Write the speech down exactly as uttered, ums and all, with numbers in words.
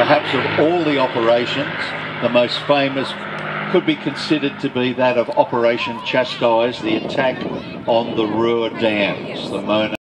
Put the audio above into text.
perhaps of all the operations, the most famous could be considered to be that of Operation Chastise, the attack on the Ruhr dams, the Mona